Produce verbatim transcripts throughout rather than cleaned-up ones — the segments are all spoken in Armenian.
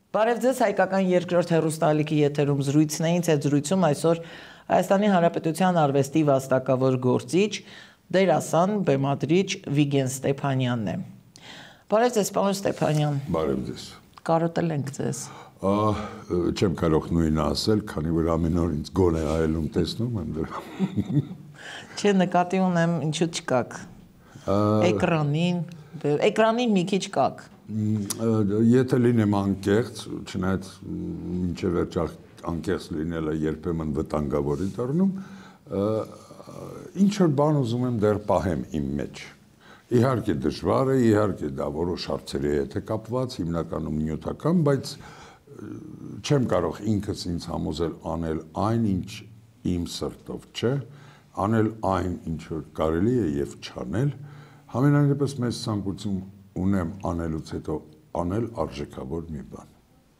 Բարև ձեզ, հայկական երկրորդ հեռուստաալիքի եթերում զրույցն է, ինձ հետ զրույցում այսօր Հայաստանի Հանրապետության արվեստի վաստակավոր գործիչ, դերասան, բեմադրիչ Վիգեն Ստեփանյանն է։ Բարև ձեզ, պարոն Ստեփանյան։ Բարև ձեզ։ Կարոտել ենք ձեզ։ Չեմ կարող նույնը ասել, քանի որ ամեն օր ինձ գոնե այելում տեսնում եմ դրա։ Չէ, նկատի ունեմ, ինչու չկաք։ Էկրանին, էկրանին մի քիչ կաք։ Եթե լինեմ անկեղծ, չնայած մինչև վերջ անկեղծ լինելը երբեմն վտանգավոր է դառնում, ինչ որ բան ուզում եմ դեռ պահեմ իմ մեջ։ Իհարկե դժվար է, իհարկե դա որոշ հարցերի հետ է կապված, հիմնականում նյութական, բայց չեմ կարող ինքս ինձ համոզել անել այն, ինչ իմ սրտով չէ, անել այն, ինչ որ կարելի է եւ չանել, համենայնդեպս մեծ ցանկություն ունեմ անելուց հետո անել արժեքավոր մի բան։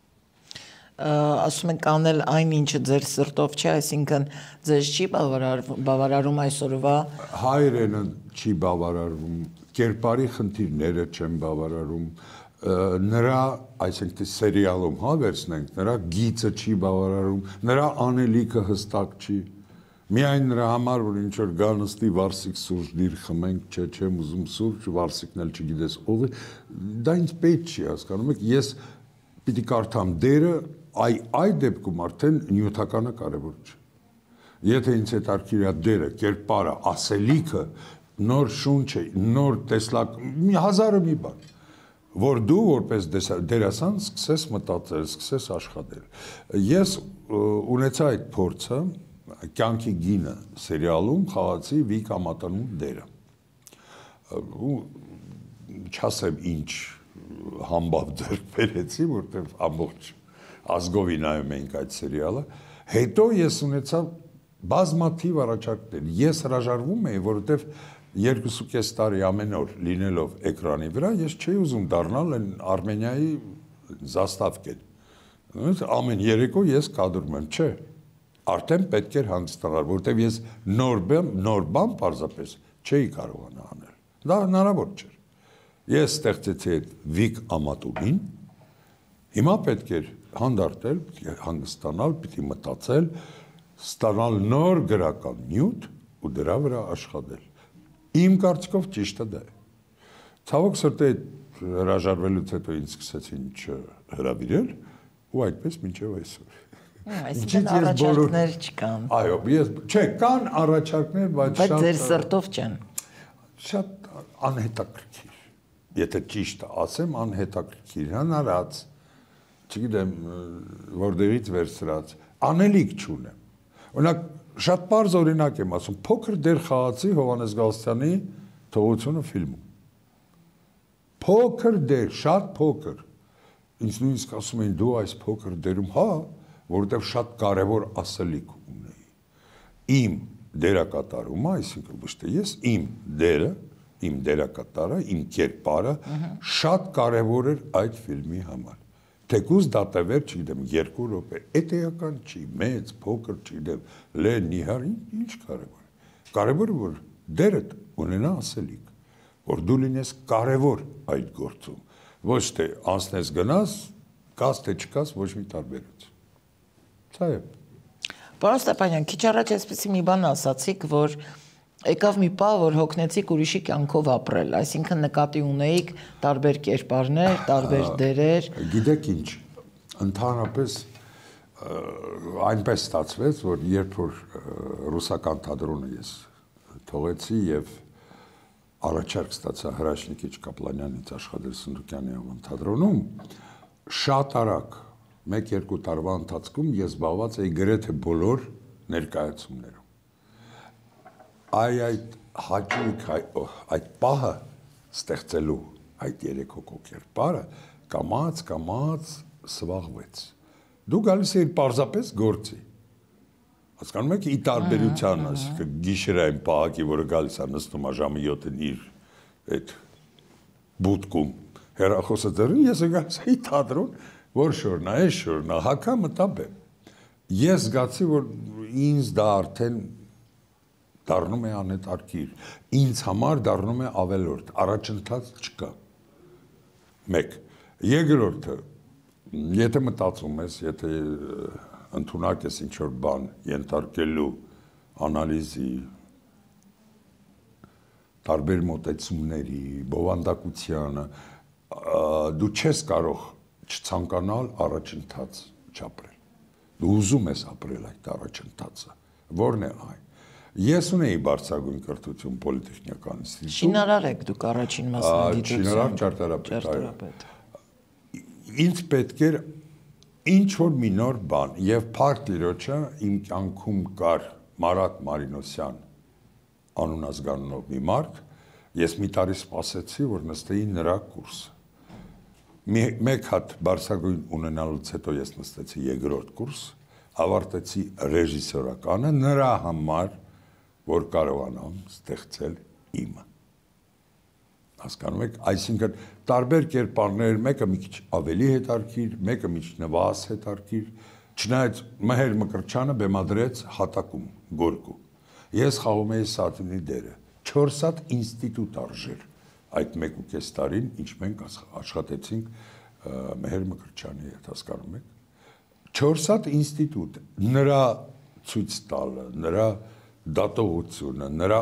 Ասում եք անել այն, ինչը ձեր սրտով չէ, այսինքն ձեզ չի բավարարում այսօրվա։ Հայրենը չի բավարարում, կերպարի խնդիրները չեն բավարարում, նրա, այսինքն սերիալում հա վերցնենք, նրա գիծը չի բավարարում, նրա անելիքը հստակ չի։ Միայն նրա համար, որ ինչ-որ գա նստի վարսիկ սուրճ դիր խմենք, չէ, չեմ ուզում սուրճ, վարսիկն էլ չգիտես ով է, դա ինձ պետք չի, հասկանում եք, ես պիտի կարդամ դերը, այ այդ դեպքում արդեն նյութականը կարևոր չէ։ Եթե ինձ հետաքրքիր է դերը, կերպարը, ասելիքը, նոր շունչ է, նոր տեսլակ, հազարը մի բան, որ դու որպես դերասան սկսես մտածել, սկսես աշխատել։ Ես ունեցա այդ փորձը կյանքի գինը սերիալում խաղացի Վիկ Ամատանու դերը։ Չասեմ ինչ համբավ ձեռք բերեցի, որտեղ ամբողջ ազգովի նայում էինք այդ սերիալը։ Հետո ես ունեցա բազմաթիվ առաջարկներ։ Ես հրաժարվում էի, որովհետև երկուսուկես տարի ամեն օր լինելով էկրանի վրա, ես չէի ուզում դառնալ այն Արմենիայի Զաստավկեն։ Ամեն երեկո ես կադրում եմ, չէ։ Արդեն պետք էր հանգստանալ, որտեղ ես նոր բան, նոր բան պարզապես չէի կարողանա անել։ Դա հնարավոր չէր։ Ես ստեղծեցի այդ Վիկ Ամատունին, հիմա պետք էր հանդարտել, հանգստանալ, պիտի մտածել, ստանալ նոր գրական նյութ ու դրա վրա աշխատել։ Իմ կարծիքով ճիշտը դա է։ Ցավոք սրտի հրաժարվելուց հետո ինձ սկսեցին չհրավիրել ու այդպես մինչև այսօր։ Այսինքն առաջարկներ չկան։ Այո, ես, չէ, կան առաջարկներ, բայց շատ… Բայց ձեր սրտով չեն։ Շատ անհետաքրքիր, եթե ճիշտ ասեմ, անհետաքրքիր, հնարած, չգիտեմ, որտեղից վերցրած, անելիք չունեմ։ Օրինակ, շատ պարզ օրինակ եմ ասում, փոքր դեր խաղացի Հովհաննես Գալստյանի Թողությունը ֆիլմում։ Փոքր դեր, շատ փոքր։ Ինձ նույնիսկ ասում էին դու այս փոքր դերում, հա, որովհետև շատ կարևոր ասելիք ունեի։ Իմ դերակատարումը, այսինքն ոչ թե ես, իմ դերը, իմ դերակատարը, իմ կերպարը շատ կարևոր էր այդ ֆիլմի համար։ Թեկուզ դա տևեր, չգիտեմ, երկու րոպե, էտեական չի, մեծ, փոքր, չգիտեմ, լեն, նիհար, ինչ կարևոր է։ Կարևորը որ դերդ ունենա ասելիք, որ դու լինես կարևոր այդ գործում, ոչ թե անցնես գնաս, կաս թե չկաս, ոչ մի տարբերություն։ Սա է։ Պարոն Ստեփանյան, քիչ առաջ այսպեսի մի բան ասացիք, որ եկավ մի պահ, որ հոգնեցիք ուրիշի կյանքով ապրել, այսինքն նկատի ունեիք տարբեր կերպարներ, տարբեր դերեր։ Գիտեք ինչ, ընդհանրապես այնպես ստացվեց, որ երբ որ ռուսական թատրոնը ես թողեցի եւ առաջարկ ստացա Հրաշնիկիչ Կապլանյանից աշխատել Սնդուկյանի անվան թատրոնում, շատ արագ մեկ-երկու տարվա ընթացքում ես զբաղված էի գրեթե բոլոր ներկայացումներում։ Այ այդ հաճույք, այդ պահը ստեղծելու այդ երեք հոգու կերպարը կամաց, կամաց սվաղվեց։ Դու գալիս էիր պարզապես գործի։ Հասկանում եք, ի տարբերության, այսինքն գիշերային պահակի, որը գալիս է նստում է ժամը յոթին իր այդ բուտկում հեռախոսը ձեռին, ես գալիս էի թատրոն, որ շորնա, այս շորնա, հակա մտա բեմ։ Ես զգացի, որ ինձ դա արդեն դառնում է անհետաքրքիր, ինձ համար դառնում է ավելորդ, առաջընթաց չկա։ Մեկ, երկրորդը, Եթե մտածում ես, եթե ընդունակ ես ինչ-որ բան ենթարկելու անալիզի, տարբեր մոտեցումների, բովանդակությանը, դու չես կարող չցանկանալ առաջընթաց չապրել։ Դու ուզում ես ապրել այդ առաջընթացը։ Որն է այն։ Ես ունեի բարձրագույն կրթություն պոլիտեխնիկական ինստիտուտում։ Շինարար եք դուք առաջին մասնագիտություն։ Շինարար ճարտարապետ։ Ինձ պետք էր ինչ որ մի նոր բան եւ Փարք Տիրոջը իմ կյանքում կար Մարատ Մարինոսյան անուն ազգանունով մի մարդ, ես մի տարի սպասեցի, որ նստեի նրա կուրսը։ Մեկ հատ բարձրագույն ունենալուց հետո ես նստեցի երկրորդ կուրս, ավարտեցի ռեժիսորականը նրա համար, որ կարողանամ ստեղծել իմը։ Հասկանում եք, այսինքն տարբեր կերպարներ, մեկը մի քիչ ավելի հետարքիր, մեկը մի քիչ նվազ հետարքիր, չնայած Մհեր Մկրտչյանը բեմադրեց հատակում, գորգու։ Ես խաղում էի Սատինի դերը, չորս հատ ինստիտուտ արժեր այդ մեկ ու կես տարին, ինչ մենք աշխատեցինք Մհեր Մկրտչյանի հետ, հասկանում եք։ Չորս հատ ինստիտուտ, նրա ցույց տալը, նրա դատողությունը, նրա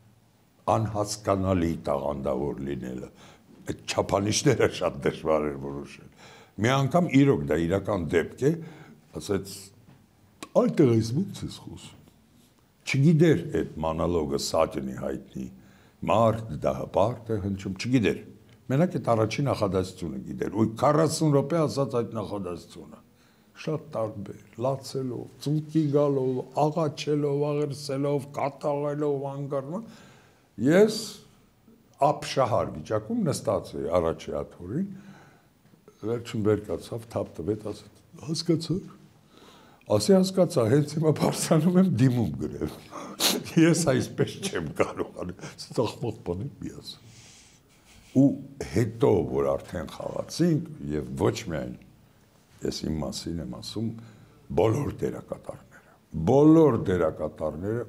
անհասկանալի տաղանդավոր լինելը, այդ չափանիշները շատ դժվար էր որոշել։ Մի անգամ իրոք դա իրական դեպք է, ասեց, այդտեղ ես ո՞նց ես խոսում։ Չգիտեր այդ մանալոգը Սատինի հայտնի, մարդ դա հպարտ է հնչում, չգիտեր։ Մենակ այդ առաջին նախադասությունը գիտեր, ու քառասուն րոպե ասաց այդ նախադասությունը։ Շատ տարբեր, լացելով, ծունկի գալով, աղաչելով, աղերսելով, կատաղելով, անգարման։ Ես ապշահար վիճակում նստած էի առաջի աթոռին, վերջում վեր կացավ, թափ տվեց, ասեց, հասկացա՞ր։ Ասի հասկացա, հենց հիմա բարձրանում եմ դիմում գրել։ Ես այսպես չեմ կարողանում, ծախմող բան եմ մի ասում։ Ու հետո, որ արդեն խաղացինք, եւ ոչ միայն ես իմ մասին եմ ասում, բոլոր դերակատարները, բոլոր դերակատարները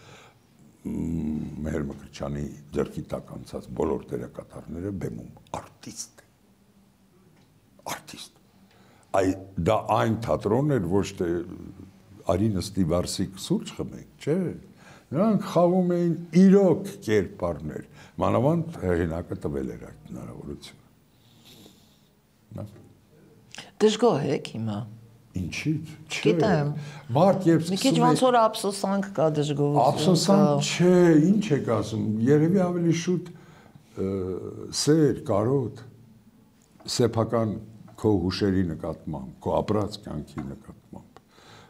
Մհեր Մկրտչյանի ձեռքի տակ անցած բոլոր դերակատարները բեմում արտիստ արտիստ այ դա այն թատրոնն էր ոչ թե արի նստի վարսիկ սուրճ խմենք չէ նրանք խաղում էին իրոք կերպարներ մանավանդ հեղինակը տվել էր այդ հնարավորությունը դժգոհ եք հիմա Ինչի՞ց, չէ։ Գիտեմ։ Մարդ երբ Մի քիչ ոնց որ ափսոսանք կա դժգոհություն։ Ափսոսանք չէ, ինչ եք ասում, երևի ավելի շուտ սեր, կարոտ, սեփական քո հուշերի նկատմամբ, քո ապրած կյանքի նկատմամբ։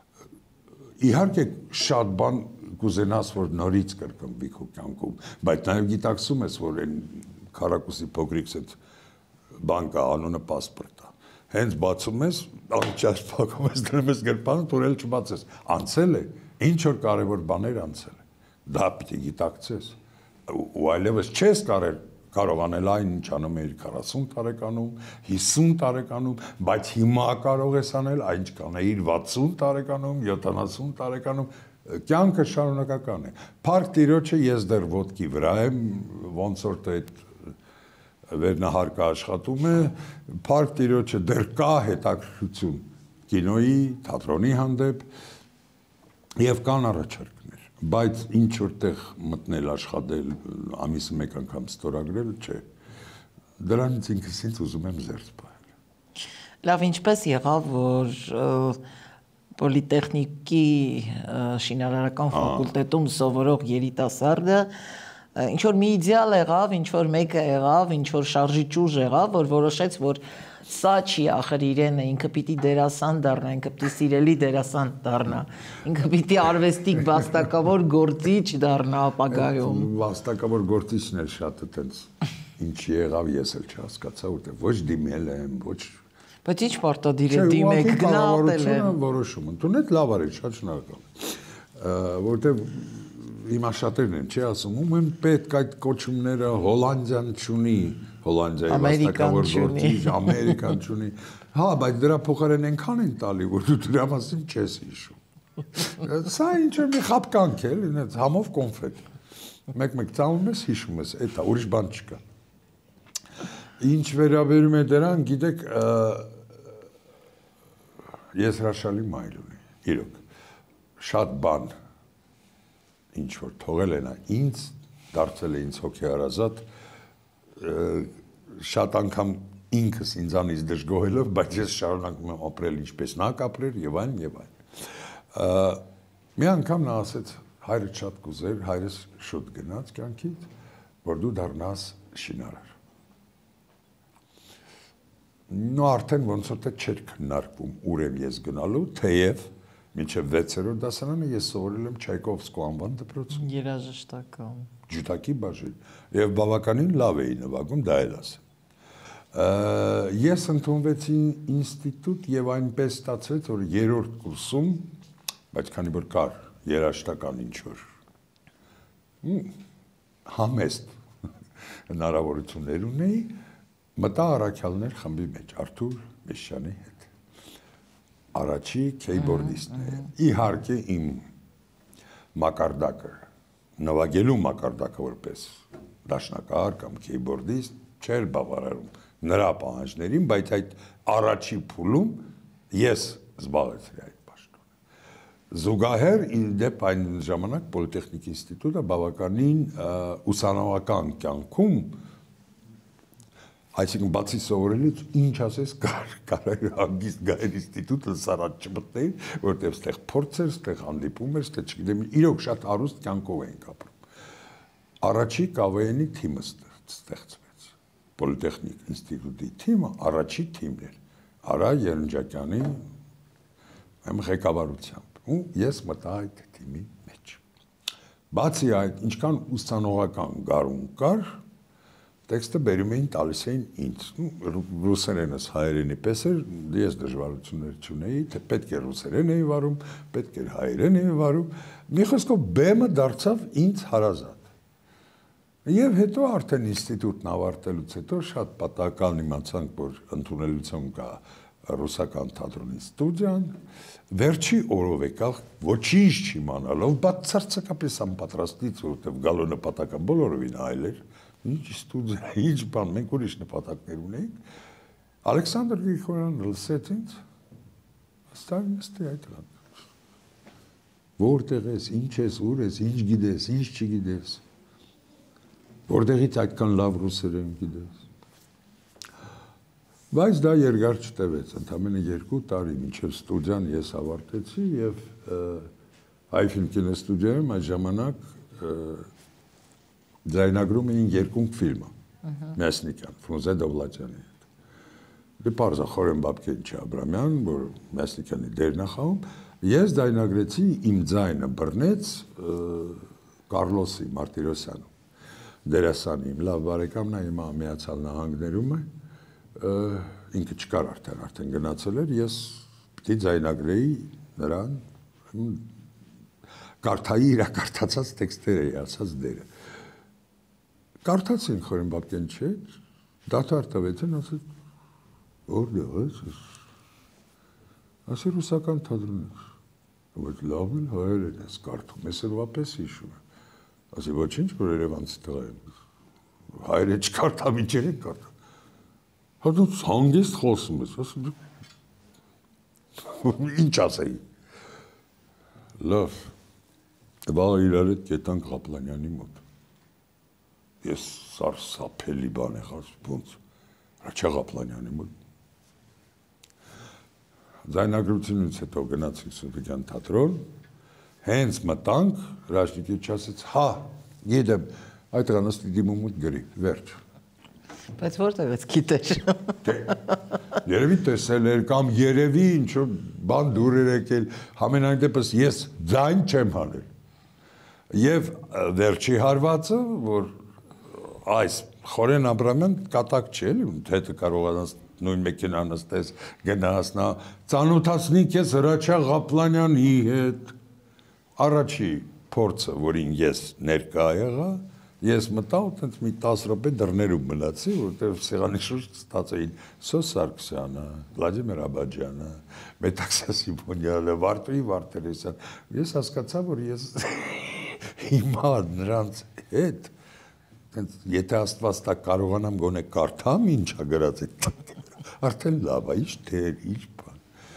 Իհարկե շատ բան կուզենաս, որ նորից կրկնվի քո կյանքում, բայց նաև գիտակցում ես, որ այն քառակուսի փոքրիկս այդ բան կա, անունը պասպորտ է։ Հենց բացում ես, անճաշ փակում ես, դնում ես գրպանը, թուրել չբացես։ Անցել է, ինչ որ կարևոր բաներ անցել է։ Դա պիտի գիտակցես։ Ու այլևս չես կարել կարողանել այն, ինչ անում էիր քառասուն տարեկանում, հիսուն տարեկանում, բայց հիմա կարող ես անել այն, ինչ կանեիր վաթսուն տարեկանում, յոթանասուն տարեկանում, կյանքը շարունակական է։ Փարք Տիրոջը ես դեռ ոտքի վրա եմ, ոնց որ թե վերնահարկը աշխատում է, Փարք Տիրոջը դեռ կա հետաքրքրություն կինոյի, թատրոնի հանդեպ եւ կան առաջարկներ, բայց ինչ որտեղ մտնել աշխատել, ամիսը մեկ անգամ ստորագրել, չէ։ Դրանից ինքս ինձ ուզում եմ զերծ պահել։ Լավ, ինչպես եղավ, որ պոլիտեխնիկի շինարարական ֆակուլտետում սովորող երիտասարդը ինչ որ մի իդեալ եղավ, ինչ որ մեկը եղավ, ինչ որ շարժիչ ուժ եղավ, որ որոշեց, որ սա չի ախր իրենը, ինքը պիտի դերասան դառնա, ինքը պիտի սիրելի դերասան դառնա, ինքը պիտի արվեստիկ վաստակավոր գործիչ դառնա ապագայում։ Վաստակավոր գործիչն էր շատ այտենց ինչ եղավ, ես էլ չհասկացա, որտեղ ոչ դիմել եմ, ոչ Բայց ինչ պարտադիր է դիմեք գնահատել եմ։ Որոշում ընդունեք, լավ արեք, շատ շնորհակալ։ Որտեղ Հիմա շատերն են, չի ասում, ում են պետք այդ կոչումները Հոլանդիան չունի, Հոլանդիայի վաստակավոր գործիչ, Ամերիկան չունի։ Հա, բայց դրա փոխարեն այնքան են տալի, որ դու դրա մասին չես հիշում։ Սա ինչ որ մի խապկանք է, ինձ համով կոնֆետ։ Մեկ-մեկ ծամում ես, հիշում ես, էտա ուրիշ բան չկա։ Ինչ վերաբերում է դրան, գիտեք, ես հրաշալի մայր ունի, իրոք, շատ բան, ինչ որ թողել են, ինձ դարձել է ինձ հոգեհարազատ, շատ անգամ ինքս ինձանից դժգոհելով, բայց ես շարունակում եմ ապրել ինչպես նա կապրեր եւ այն եւ այն։ Մի անգամ նա ասեց, հայրը շատ կուզեր, հայրս շուտ գնաց կյանքից, որ դու դառնաս շինարար։ Նո արդեն ոնց որ թե չէր քննարկվում ուր եմ ես գնալու, թեև մինչև վեցերորդ դասարանը ես սովորել եմ Չայկովսկու անվան դպրոցում։ Երաժշտական։ Ջութակի բաժին եւ բավականին լավ էի նվագում, դա էլ ասեմ։ Ես ընդունվեցի ինստիտուտ եւ այնպես ստացվեց, որ երրորդ կուրսում, բայց քանի որ կար երաժշտական ինչ որ համեստ հնարավորություններ ունեի, մտա Առաքյալներ խմբի մեջ Արթուր Մեսյանի հետ։ Առաջի քեյբորդիստն է։ Իհարկե իմ մակարդակը, նվագելու մակարդակը որպես դաշնակահար կամ քեյբորդիստ չէր բավարարում նրա պահանջներին, բայց այդ առաջի փուլում ես զբաղեցրի այդ պաշտոնը։ Զուգահեռ իդեպ այն ժամանակ Պոլիտեխնիկ ինստիտուտը բավականին ուսանողական կյանքում, այսինքն բացի սովորելուց ինչ ասես կար, կար հանգիստ գայր ինստիտուտը սարած չմտնել, որտեղ ստեղ փորձ էր, ստեղ հանդիպում էր, ստեղ չգիտեմ, իրոք շատ հարուստ կյանքով էինք ապրում։ Առաջի կավեյենի թիմը ստեղծվեց։ Պոլիտեխնիկ ինստիտուտի թիմը առաջի թիմն էր։ Արա Երնջակյանի ղեկավարությամբ։ Ու ես մտա այդ թիմի մեջ։ Բացի այդ, ինչքան ուսանողական գարուն կար, տեքստը բերում էին, տալիս էին ինձ։ Ռուսերենս հայերենի պես էր, ես դժվարություններ չունեի, թե պետք է ռուսերեն էի վարում, պետք էր հայերեն էի վարում։ Մի խոսքով բեմը դարձավ ինձ հարազատ։ Եվ հետո արդեն ինստիտուտն ավարտելուց հետո շատ պատահական իմացանք, որ ընդունելություն կա ռուսական թատրոնի ստուդիան, վերջի օրով եկալ ոչինչ չիմանալով, բացարձակապես անպատրաստից, որովհետև գալու նպատակը բոլորովին այլ էր, ինչ ստուդիա, ինչ բան, մենք ուրիշ նպատակներ ունեինք, Ալեքսանդր Գրիգորյանը լսեց ինձ, ստար նստի այդ լավ, որտեղ ես, ինչ ես, ուր ես, ինչ գիտես, ինչ չգիտես, որտեղից այդքան լավ ռուսերեն գիտես։ Բայց դա երկար չտևեց, ընդամենը երկու տարի մինչև ստուդիան ես ավարտեցի եւ Հայ ֆիլմկինոստուդիայում այդ ժամանակ ձայնագրում էին երկունք ֆիլմը, Մյասնիկյան, Ֆրունզե Դովլատյանի հետ։ Դե պարզա Խորեն Բաբկենչի Աբրամյան, որ Մյասնիկյանի դերն է խաղում, ես ձայնագրեցի, իմ ձայնը բռնեց Կարլոսի Մարտիրոսյանը, դերասանի իմ լավ բարեկամն է, հիմա Միացյալ Նահանգներում է, ինքը չկար արդեն, արդեն գնացել էր, ես պիտի ձայնագրեի նրան, կարդայի իր կարդացած տեքստերը էի ասած դերը։ Կարդացին Խորեն Բաբկենչի հետ, դադար տվեցին, ասեց, որտեղ ես, ասի ռուսական թատրոն ես, բայց լավ էլ հայերեն ես կարդում, ես էլ վապես հիշում եմ, ասի ոչինչ, որ Երևանցի տղա եմ, հայերը չկարդամ, ինչեր են կարդամ, հա դու հանգիստ խոսում ես, ասի ինչ ասեի, լավ, վաղը իրար հետ կետանք Ղապլանյանի մոտ, ես սարսափելի բան եղա, ոնց, Ռաչա Ղապլանյանի մոտ, ձայնագրությունից հետո գնացինք Սունդիկյան թատրոն, հենց մտանք, Ռաշնիկիչ ասեց, հա, գիտեմ, այդ տղանստի դիմումուտ գրի, վերջ։ Բայց որտեղից գիտեր։ Երևի տեսել էր, կամ երևի ինչ-որ բան դուր էր եկել, համենայն դեպս ես ձայն չեմ հանել։ Եվ վերջի հարվածը, որ այս Խորեն Աբրամյան կատակ չի էլի, հետը կարողանաս նույն մեքենա նստես, գնաս նա, ծանոթացնի քեզ Հրաչյա Ղապլանյանի հետ, առաջի փորձը, որին ես ներկա եղա, ես մտա ու տենց մի տասը րոպե դռներում մնացի, որտեղ սեղանի շուրջ ստաց էին Սոս Սարգսյանը, Վլադիմիր Աբաջյանը, Մետաքսիա Սիմոնյանը, Վարդուհի Վարդերեսյան, ես հասկացա, որ ես հիմա նրանց հետ, եթե Աստված տա կարողանամ գոնե կարդամ ինչա գրած այդ, արդեն լավ է, ինչ թեր, ինչ բան,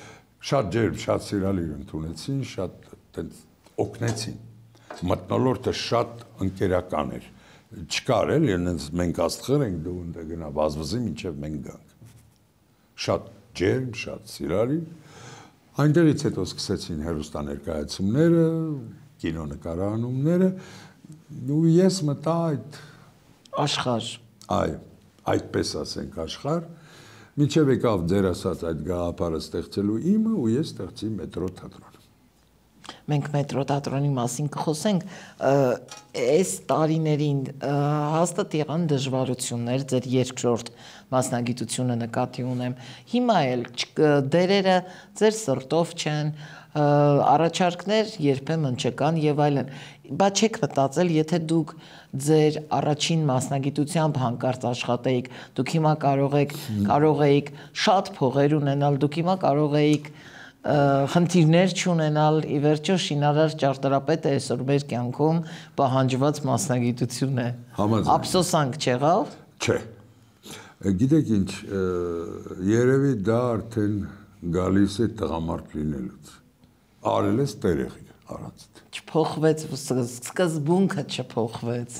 Շատ ջերմ, շատ սիրալիր ընդունեցին, շատ տենց օգնեցին։ Մթնոլորտը շատ ընկերական էր։ Չկար էլ, այնց մենք աստղեր ենք դու ընդ գնա վազվզի մինչև մենք գանք։ Շատ ջերմ, շատ սիրալիր։ Այնտեղից հետո սկսեցին հեռուստաներկայացումները, կինոնկարահանումները, ու ես մտա այդ աշխարհ։ Այո, այդպես ասենք աշխարհ, մինչև եկավ ձեր ասած այդ գաղափարը ստեղծելու իմը ու ես ստեղծի մետրո թատրոն։ Մենք մետրո թատրոնի մասին կխոսենք, այս տարիներին հաստատ եղան դժվարություններ, ձեր երկրորդ մասնագիտությունը նկատի ունեմ, հիմա էլ դերերը ձեր սրտով չեն, առաջարկներ երբեմն չկան եւ այլն, բայց չեք մտածել, եթե դուք ձեր առաջին մասնագիտությամբ հանկարծ աշխատեիք, դուք հիմա կարող եք կարող էիք շատ փողեր ունենալ, դուք հիմա կարող էիք խնդիրներ չունենալ, ի վերջո շինարար ճարտարապետը այսօր մեր կյանքում պահանջված մասնագիտություն է։ Ափսոսանք չեղավ։ Չէ։ Գիտեք ինչ, երևի դա արդեն գալիս է տղամարդ լինելուց։ Արել ես տերեղի առանց։ Չփոխվեց, սկզբունքը չփոխվեց։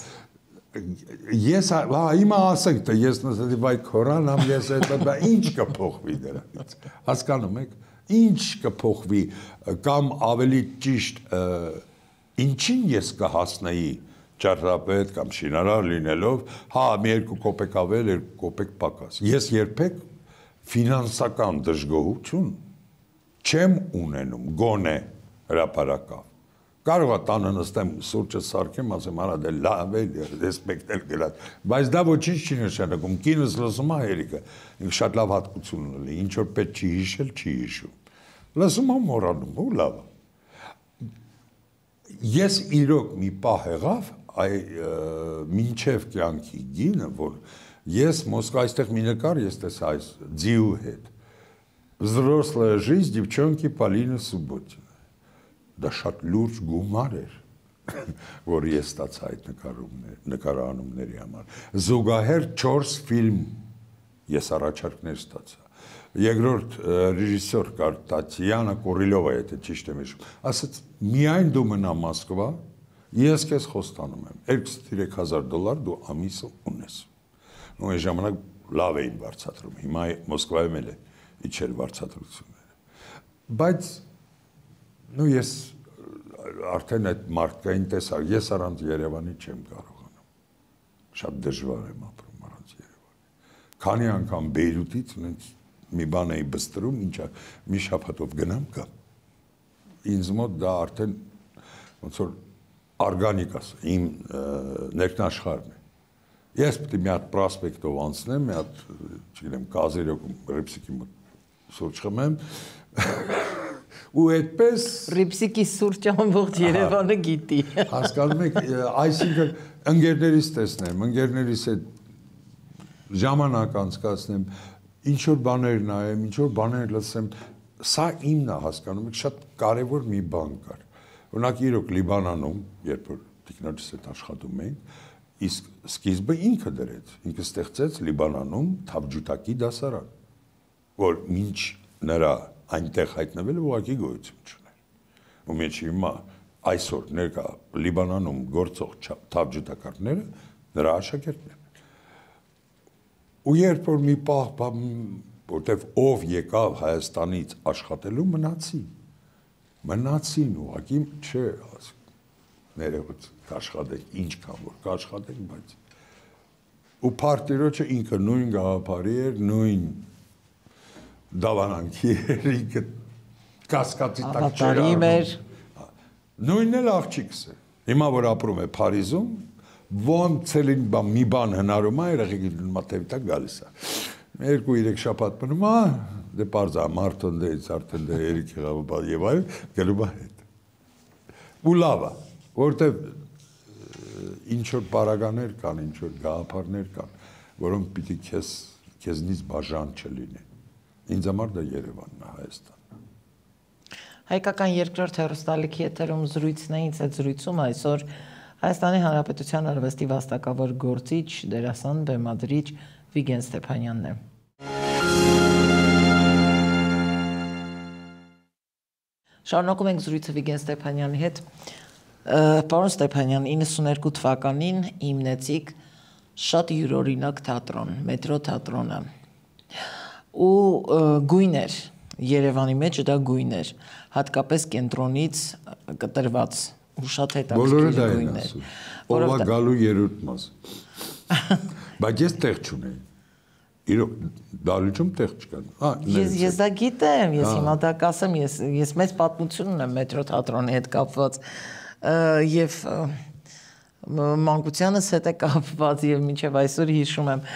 Ես հիմա ասենք, թե ես նստի վայ քորանամ, ես այդ ինչ կփոխվի դրանից։ Հասկանում եք, ինչ կփոխվի կամ ավելի ճիշտ ինչին ես կհասնեի ճարտարապետ կամ շինարար լինելով, հա, մի երկու կոպեկ ավել, երկու կոպեկ պակաս։ Ես երբեք ֆինանսական դժգոհություն չեմ ունենում, գոնե հրապարակավ։ Կարող է տանը նստեմ, սուրճը սարքեմ, ասեմ, արա դե լավ է, ռեսպեկտել գլած, բայց դա ոչինչ չի նշանակում, կինս լսում է հերիկը, ինքը շատ լավ հատկություն ունի, ինչ որ պետք չի հիշել, չի հիշում։ Լսում եմ մոռանում, ու լավ է։ Ես իրոք մի պահ եղավ, այ մինչև կյանքի գինը, որ ես Մոսկվա այստեղ մի նկար, ես տեսա այս ձիու հետ։ Взрослая жизнь девчонки Полины Субботиной։ Դա շատ լուրջ գումար էր, որ ես ստացա այդ նկարահանումների համար։ Զուգահեռ չորս ֆիլմ ես առաջարկներ ստացա։ Երկրորդ ռեժիսոր կար Տատյանա Կորիլովա, եթե ճիշտ եմ հիշում, ասաց՝ միայն դու մնա Մոսկվա, ես քեզ խոստանում եմ, երկու-երեք հազար դոլար դու ամիսը ունես։ Ու այն ժամանակ լավ էին վարձատրում, հիմա Մոսկվայում էլ է իջել վարձատրությունները։ Բայց նու ես արդեն այդ մարդկային տեսակ, ես առանց Երևանի չեմ կարողանում։ Շատ դժվար եմ ապրում առանց Երևանի։ Քանի անգամ Բեյրութից մի բան էի բստրում, ինչա մի շաբաթով գնամ կա։ Ինձ մոտ դա արդեն ոնց որ օրգանիկ է, իմ ներքնաշխարհն է։ Ես պետք է մի հատ պրոսպեկտով անցնեմ, մի հատ, չգիտեմ, Կազիրյոկում Ռիփսիկի մոտ սուրճ խմեմ։ Ու այդպես Ռիփսիկի սուրճը ամբողջ Երևանը գիտի։ Հասկանում եք, այսինքն ընկերներիս տեսնեմ, ընկերներիս հետ ժամանակ անցկացնեմ, ինչ որ բաներ նայեմ, ինչ որ բաներ լսեմ, սա իմն է, հասկանում եք, շատ կարևոր մի բան կար։ Օրինակ իրոք Լիբանանում, երբ որ տիկնոջս հետ աշխատում էինք, իսկ սկիզբը ինքը դրեց, ինքը ստեղծեց Լիբանանում Թավջութակի դասարան, որ մինչ նրա այնտեղ հայտնվելը ուղղակի գոյություն չուներ։ Ու մեջ հիմա այսօր ներկա Լիբանանում գործող թավջութակարները նրա աշակերտներն են։ Ու երբ որ մի պահ, որտեվ ով եկավ Հայաստանից աշխատելու, մնացին։ Մնացին ուղղակի չէ, ներողություն, կաշխատեք, ինչքան որ կաշխատեք, բայց ու Փարտիրոջը ինքը նույն գաղափարի էր, նույն դավանանքի էր, ինքը կասկածի տակ չէր առնում։ Նույնն էլ աղջիկս է։ Հիմա որ ապրում է Փարիզում, ոնց էլ մի բան հնարում է, երեխեքի մատեվի տակ գալիս է։ Երկու-երեք շաբաթ մնում է, դե պարզ է, մարդն դեից արդեն դե երեք եղավ եւ այլ, գնում է հետ։ Ու լավ է, որտեվ ինչ որ պարագաներ կան, ինչ որ գաղափարներ կան, որոնք պիտի քեզ քեզնից բաժան չլինեն։ Ինձ համար դա Երևանն է, Հայաստանն է։ Հայկական երկրորդ հեռուստալիքի եթերում զրույցն է, ինձ այդ զրույցում այսօր Հայաստանի Հանրապետության արվեստի վաստակավոր գործիչ, դերասան, բեմադրիչ Վիգեն Ստեփանյանն է։ Շարունակում ենք զրույցը Վիգեն Ստեփանյանի հետ։ Պարոն Ստեփանյան, իննսուներկու թվականին հիմնեցիք շատ յուրօրինակ թատրոն, մետրո թատրոնը։ Ու գույն էր, Երևանի մեջ դա գույն էր, հատկապես կենտրոնից կտրված ու շատ հետաքրքիր գույն էր։ Ովա գալու երրորդ մաս։ Բայց ես տեղ չունեի։ Իրոք դալիճում տեղ չկան։ Հա, ես ես դա գիտեմ, ես հիմա դա կասեմ, ես ես մեծ պատմություն ունեմ մետրո թատրոնի հետ կապված եւ մանկությանս հետ է կապված եւ մինչեւ այսօր հիշում եմ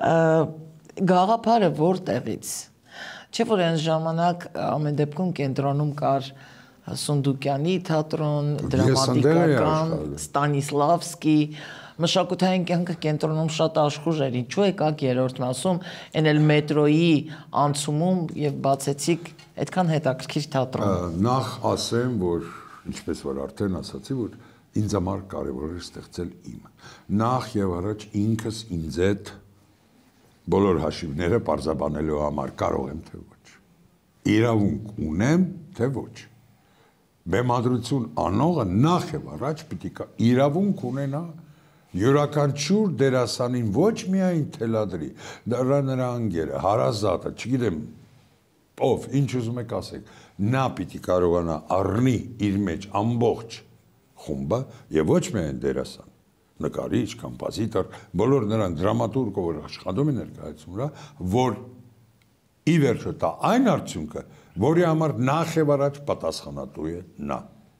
գաղափարը որտեղից։ Չէ՞ որ այն ժամանակ ամեն դեպքում կենտրոնում կար Սունդուկյանի թատրոն, դրամատիկական, Ստանիսլավսկի, մշակութային կյանքը կենտրոնում շատ աշխուժ էր, ինչու եկաք երրորդ մասում, այն էլ մետրոյի անցումում եւ բացեցիք այդքան հետաքրքիր թատրոն։ Նախ ասեմ, որ ինչպես որ արդեն ասացի, որ ինձ համար կարևոր է ստեղծել իմը։ Նախ եւ առաջ ինքս ինձ հետ բոլոր հաշիվները պարզաբանելու համար կարող եմ թե ոչ։ Իրավունք ունեմ թե ոչ։ Բեմադրություն անողը նախ եւ առաջ պիտի իրավունք ունենա յուրաքանչյուր դերասանին ոչ միայն թելադրի, դրա նրա անգերը, հարազատը, չգիտեմ, ով, ինչ ուզում եք ասեք, նա պիտի կարողանա առնի իր մեջ ամբողջ խումբը եւ ոչ միայն դերասան, նկարիչ, կոմպոզիտոր, բոլոր նրան դրամատուրգը, որ աշխատում են ներկայացում վրա, որ ի վերջո տա այն արդյունքը, որի համար նախ եւ առաջ պատասխանատու է նա։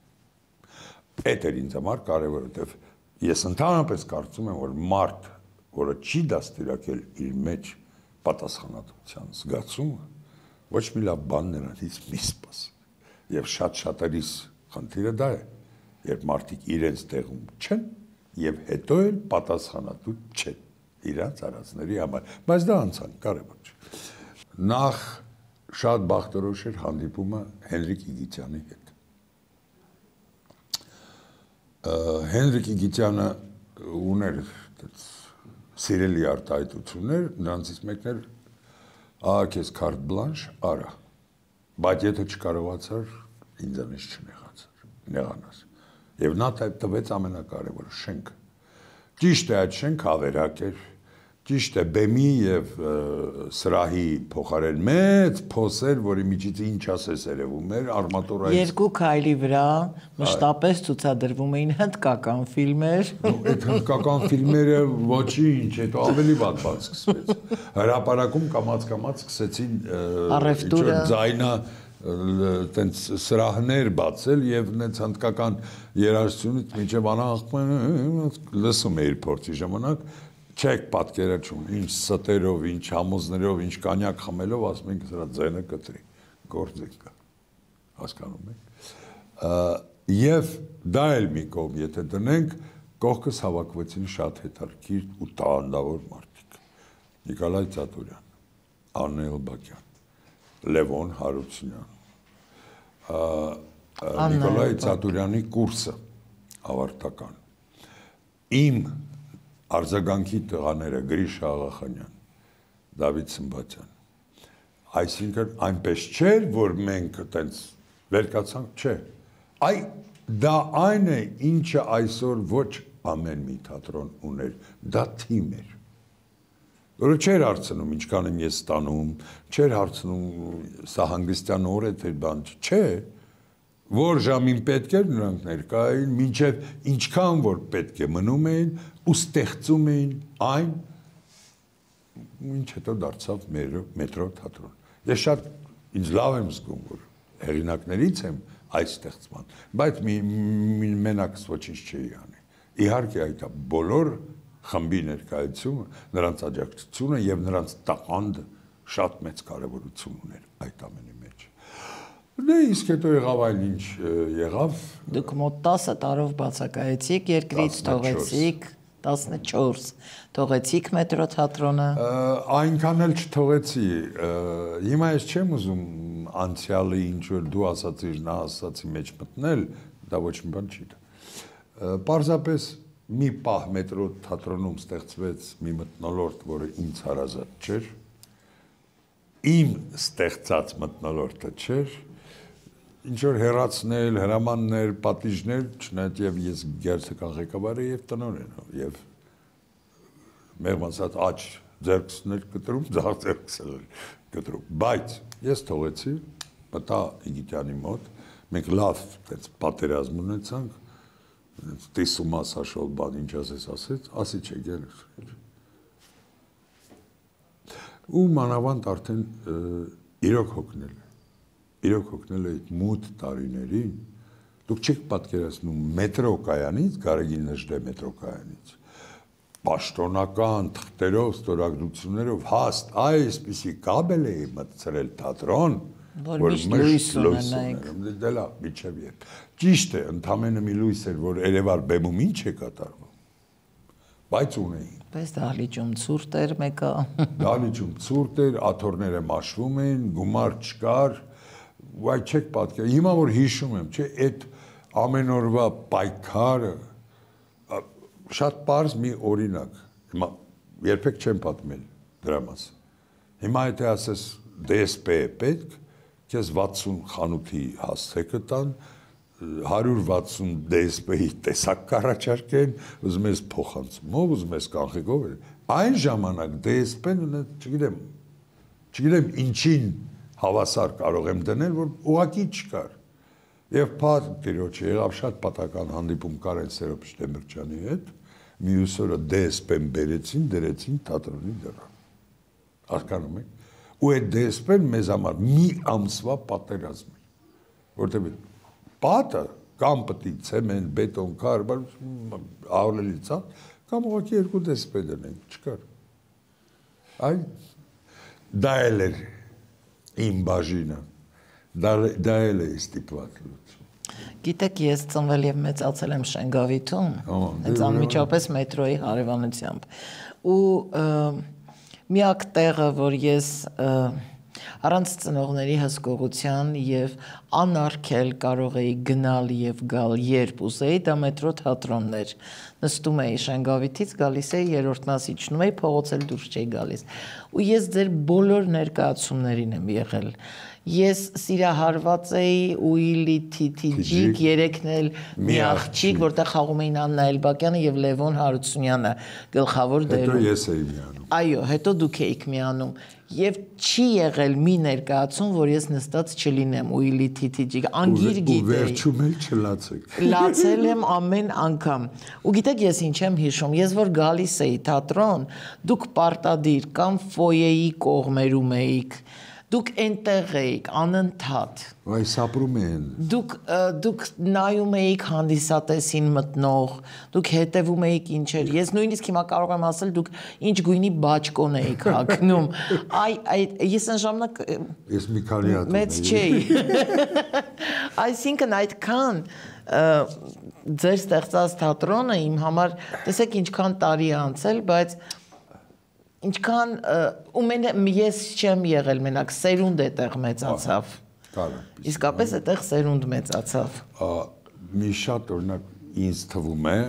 Այդ էր ինձ համար կարևորը, որովհետեւ ես ընդհանրապես կարծում եմ, որ մարդ, որը չի դաստիարակել իր մեջ պատասխանատվության զգացումը, ոչ մի լավ բան նրանից մի սպասի։ Եվ շատ շատերիս խնդիրը դա է, երբ մարդիկ իրենց տեղում չեն եւ հետո էլ պատասխանատու չեն իրանց արածների համար, բայց դա անցան կարևոր չէ։ Նախ շատ բախտորոշ էր հանդիպումը Հենրիկ Իգիթյանի հետ։ Հենրիկ Իգիթյանը ուներ սիրելի արտահայտություններ, նրանցից մեկն էր ահա քեզ քարտ բլանշ, արա, բայց եթե չկարողացար, ինձանից չնեղացար, նեղանաս։ Եվ նա տվեց ամենակարևորը շենքը։ Ճիշտ է այդ շենքը ավերակ էր, ճիշտ է բեմի եւ սրահի փոխարեն մեծ փոսեր, որի միջից ինչ ասես երևում էր արմատուրայից։ Երկու քայլի վրա մշտապես ցուցադրվում էին հնդկական ֆիլմեր։ Այդ հնդկական ֆիլմերը ոչինչ, հետո ավելի վատ բան սկսվեց։ Հրապարակում կամաց-կամաց սկսեցին առևտուրը ձայնա տենց սրահներ բացել եւ նենց հնդկական երաժշտությունից միջև անաղախման լսում էիր փորձի ժամանակ չեք պատկերացնում ինչ ստերով, ինչ համոզներով, ինչ կանյակ խմելով, ասում ենք սրա ձայնը կտրի, գործ կա, հասկանում եք։ Եվ դա էլ մի կողմ, եթե դնենք, կողքս հավաքվեցին շատ հետաքրքիր ու տաղանդավոր մարդիկ։ Նիկոլայ Ծատուրյան, Աննել Բակյան, Լևոն Հարությունյան, Նիկոլայ Ծատուրյանի կուրսը ավարտական։ Իմ արձագանքի տղաները Գրիշա Աղախանյան, Դավիթ Սմբատյան։ Այսինքն այնպես չէր, որ մենք այտենց վերկացանք, չէ։ Այ դա այն է, ինչը այսօր ոչ ամեն մի թատրոն ուներ, դա թիմ էր։ Որը չէր հարցնում ինչքան եմ ես ստանում, չէր հարցնում սա հանգստյան օր է թե բան, չէ։ Որ ժամին պետք էր նրանք ներկա էին, մինչև ինչքան որ պետք է մնում էին ու ստեղծում էին այն, ինչ հետո դարձավ մետրո թատրոն։ Ես շատ ինձ լավ եմ զգում, որ հեղինակներից եմ այս ստեղծման, բայց մենակս ոչինչ չէի անի։ Իհարկե այդ բոլոր խմբի ներկայությունը, նրանց աջակցությունը եւ նրանց տաղանդը շատ մեծ կարեւորություն ուներ այդ ամենի մեջ։ Դե իսկ հետո եղավ այլ ինչ եղավ։ Դուք մոտ տասը տարով բացակայեցիք երկրից, թողեցիք տասնչորս, թողեցիք մետրո թատրոնը։ Այնքան էլ չթողեցի։ Հիմա ես չեմ ուզում անցյալը ինչ որ դու ասացիր, նա ասացի մեջ մտնել, դա ոչ մի բան չի։ Պարզապես մի պահ մետրո թատրոնում ստեղծվեց մի մթնոլորտ, որը ինձ հարազատ չէր։ Իմ ստեղծած մթնոլորտը չէր։ ինչ որ հերացնել, հրամաններ, պատիժներ, չնայած եւ ես գերցական ղեկավար եմ եւ տնօրեն եւ մեղմ ասած աճ ձեռքսներ կտրում, ձախ ձեռքսներ կտրում, բայց ես թողեցի, մտա Իգիթյանի մոտ, մենք լավ այդպես պատերազմ ունեցանք, տեսում ասաշոլ բան ինչ ասես ասեց, ասի չէ գերս։ Ու մանավանդ արդեն իրոք հոգնել է, իրոք հոգնել է այդ մութ տարիներին, դուք չեք պատկերացնում մետրո կայանից, Գարեգին Նժդե մետրո կայանից, պաշտոնական թղթերով, ստորագրություններով հաստ այսպիսի կաբել էի մտցրել թատրոն, որ միշտ լույս ունենայիք։ Դե լավ, միջև երբ։ Ճիշտ է, ընդամենը մի լույս էր, որ Երևան բեմում ինչ է կատարվում, բայց ունեին։ Բայց դահլիճում ցուրտ էր մեկը։ Դահլիճում ցուրտ էր, աթոռները մաշվում էին, գումար չկար, ու այդ չեք պատկեր։ Հիմա որ հիշում եմ, չէ, այդ ամեն օրվա պայքարը շատ պարզ մի օրինակ։ Հիմա երբեք չեմ պատմել դրա մասին։ Հիմա եթե ասես դե էս պի է պետք, քեզ վաթսուն խանութի հասցեքը տան, հարյուր վաթսուն դե էս պի-ի տեսակ կառաջարկեն, ուզում ես փոխանցումով, ուզում ես կանխիկով։ Այն ժամանակ դե էս պի-ն, չգիտեմ, չգիտեմ ինչին հավասար կարող եմ դնել, որ ուղղակի չկար։ Եվ փառք Տիրոջը եղավ շատ պատահական հանդիպում Կարեն Սերոբշտեմիրճյանի հետ, մյուս օրը դե էս պի-ն բերեցին, դրեցին թատրոնի դռան։ Հասկանում եք։ Ու այդ դե էս պի-ն մեզ համար մի ամսվա պատերազմ էր, որտեղ պատը կամ պետք է ցեմենտ, բետոն, քար, ավլելի ցած, կամ ուղղակի երկու դե էս պի դնենք, չկար։ Այ դա էլ էր իմ բաժինը, դա էլ է ստիպված լուծում։ Գիտեք, ես ծնվել եւ մեծացել եմ Շենգավիթում, հենց անմիջապես մետրոյի հարևանությամբ։ Ու միակ տեղը, որ ես առանց ծնողների հսկողության եւ անարգել կարող էի գնալ եւ գալ երբ ուզեի, դա մետրո թատրոնն էր։ Նստում էի Շենգավիթից, գալիս էի երրորդ մաս իջնում էի, փողոցել դուրս չէի գալիս։ Ու ես ձեր բոլոր ներկայացումներին եմ եղել։ Ես սիրահարված էի Ուիլի Թիթիջիկ, երեքն էլ մի աղջիկ, որտեղ խաղում էին Աննա Էլբակյանը եւ Լևոն Հարությունյանը գլխավոր դերում։ Հետո ես էի միանում։ Այո, հետո դուք էիք միանում։ Եվ չի եղել մի ներկայացում, որ ես նստած չլինեմ Ուիլի Թիթիջիկ, անգիր գիտեի։ Ու վերջում էլ չլացեք։ Լացել եմ ամեն անգամ։ Ու գիտեք ես ինչ եմ հիշում, ես որ գալիս էի թատրոն, դուք պարտադիր կամ ֆոյեի կողմերում էիք, դուք այնտեղ էիք անընդհատ։ Այս ապրում են։ Դուք դուք նայում էիք հանդիսատեսին մտնող, դուք հետևում էիք ինչեր։ Ես նույնիսկ հիմա կարող եմ ասել դուք ինչ գույնի բաճկոն էիք հագնում։ Այ այդ ես այն ժամանակ ես մի քանի հատ մեծ չէի։ Այսինքն այդքան ձեր ստեղծած թատրոնը իմ համար, տեսեք ինչքան տարի է անցել, բայց ինչքան ու մեն ես չեմ եղել մենակ սերունդ այդտեղ մեծացավ։ Իսկապես այդտեղ սերունդ մեծացավ։ Մի շատ օրինակ ինձ թվում է